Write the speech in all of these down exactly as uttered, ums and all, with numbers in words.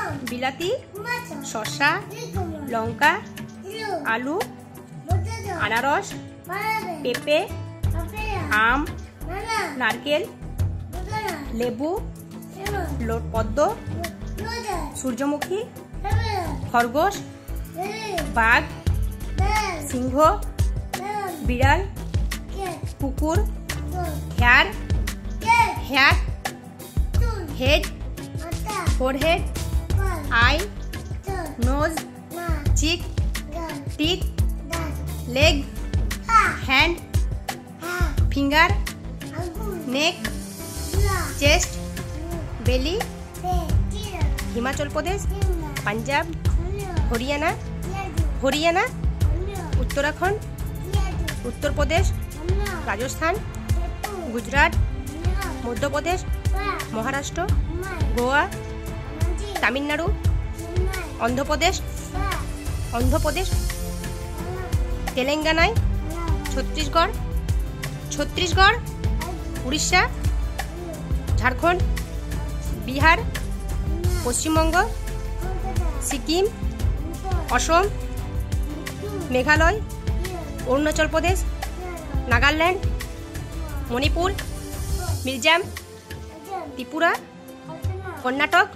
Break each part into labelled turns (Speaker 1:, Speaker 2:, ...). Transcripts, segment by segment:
Speaker 1: বিলাতি, শসা, লঙ্কা, আলু, আনারস, পেঁপে, আম, নারকেল, লেবু, পদ্ম, সূর্যমুখী, খরগোশ, বাঘ, সিংহ, বিড়াল, কুকুর, hair, hair, head, forehead, eye, nose, cheek, teeth, leg, hand, finger, neck, chest, belly, Himachal প্রদেশ, পাঞ্জাব, হরিয়ানা, হরিয়ানা, উত্তরাখণ্ড, উত্তরপ্রদেশ, রাজস্থান, গুজরাট, মধ্যপ্রদেশ, মহারাষ্ট্র, গোয়া, তামিলনাড়ু, অন্ধ্রপ্রদেশ, অন্ধ্রপ্রদেশ, তেলেঙ্গানায়, ছত্তিশগড়, ছত্তিশগড়, উড়িষ্যা, ঝাড়খণ্ড, বিহার, পশ্চিমবঙ্গ, সিকিম, অসম, মেঘালয়, অরুণাচল প্রদেশ, নাগাল্যান্ড, মণিপুর, মিজোরাম, ত্রিপুরা, কর্ণাটক।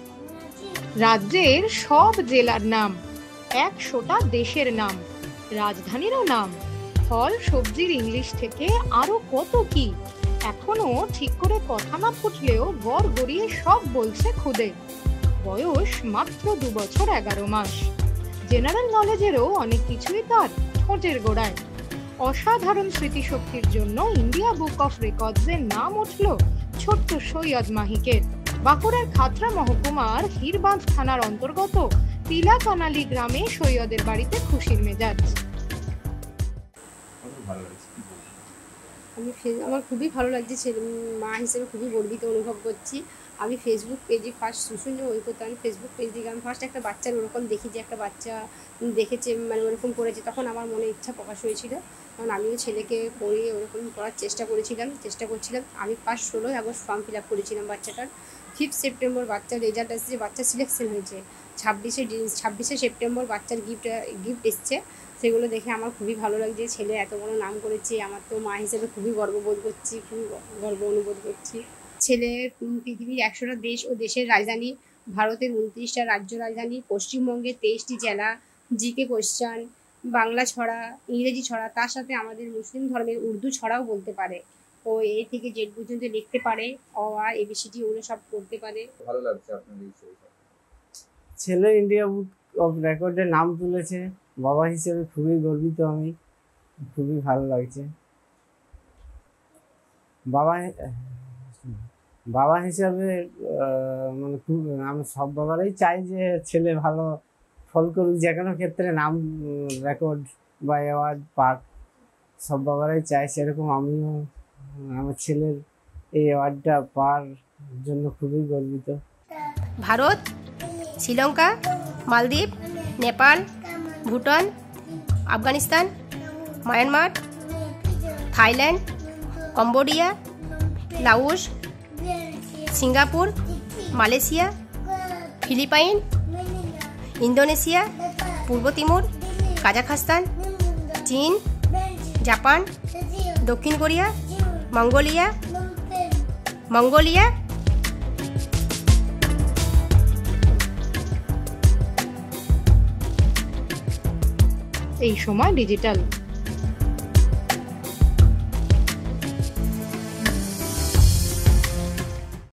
Speaker 2: রাজ্যের সব জেলার নাম, একশোটা দেশের নাম, রাজধানীরও নাম, ফল সবজির ইংলিশ থেকে আরো কত কি এখনো ঠিক করে কথা না ফুটলেও গড় গড়িয়ে সব বলছে খুদে। বয়স মাত্র দু বছর এগারো মাস। জেনারেল নলেজেরও অনেক কিছুই তার ঠোঁটের গোড়ায়। অসাধারণ স্মৃতিশক্তির জন্য ইন্ডিয়া বুক অফ রেকর্ডসের নাম উঠল ছোট্ট সৈয়দ মাহিকের। বাঁকুড়ার খাতড়া মহকুমার হিরবাঁধ থানার অন্তর্গত তিলাকানালি গ্রামে সৈয়দের বাড়িতে খুশির মেজাজ।
Speaker 1: আমি আমার খুবই ভালো লাগছে, ছেলে মা হিসেবে খুবই গর্বিত অনুভব করছি। আমি ফেসবুক পেজে ফার্স্ট শুশুন্য ওই করতে আমি ফেসবুক পেজ থেকে আমি ফার্স্ট একটা বাচ্চার ওরকম দেখি যে একটা বাচ্চা দেখেছে মানে ওরকম করেছে, তখন আমার মনে ইচ্ছা প্রকাশ হয়েছিল, কারণ আমিও ছেলেকে পড়িয়ে ওরকম করার চেষ্টা করেছিলাম চেষ্টা করছিলাম আমি ফার্স্ট ষোলোই আগস্ট ফর্ম ফিল আপ করেছিলাম বাচ্চাটার। ফিফথ সেপ্টেম্বর বাচ্চার রেজাল্ট আসছে, বাচ্চা সিলেকশন হয়েছে। ছাব্বিশে ছাব্বিশে সেপ্টেম্বর বাচ্চার গিফট গিফট এসছে, সেগুলো দেখে আমার খুবই ভালো লাগছে। ছেলে এত বড় নাম করেছে, আমার তো মা হিসেবে খুবই গর্ববোধ করছি, খুবই গর্ব অনুভব করছি। ছেলে পৃথিবীর একশোটা দেশ ও দেশের রাজধানী, ভারতের উনত্রিশটা রাজ্য রাজধানী, পশ্চিমবঙ্গের তেইশটি জেলা, জিকে কোশ্চান, বাংলা ছড়া, ইংরেজি ছড়া, তার সাথে আমাদের মুসলিম ধর্মের উর্দু ছড়াও বলতে পারে। ও এ থেকে জেড পর্যন্ত লিখতে পারে, অ আ এবিসিডি ওগুলো সব করতে পারে।
Speaker 3: ভালো লাগছে আপনার এই
Speaker 4: ছেলে ইন্ডিয়া বুক অফ রেকর্ডে নাম তুলেছে, বাবা হিসেবে খুবই গর্বিত আমি, খুবই ভালো লাগছে। বাবা বাবা হিসাবে মানে খুব আমি সব বাবারাই চাই যে ছেলে ভালো ফল করুক, যে কোনো ক্ষেত্রে নাম রেকর্ড বা অ্যাওয়ার্ড পাক, সব বাবারাই চাই। সেরকম আমিও আমার ছেলের এই অ্যাওয়ার্ডটা পাওয়ার জন্য খুবই গর্বিত।
Speaker 1: Bharat, Sri Lanka, Maldives, Nepal, Bhutan, Afghanistan, Myanmar, Thailand, Cambodia, Laos, Singapore, Malaysia, Philippine, Indonesia, পূর্ব তিমুর, কাজাখস্তান, চীন, জাপান, দক্ষিণ কোরিয়া, মঙ্গোলিয়া মঙ্গোলিয়া
Speaker 2: এই সময় ডিজিটাল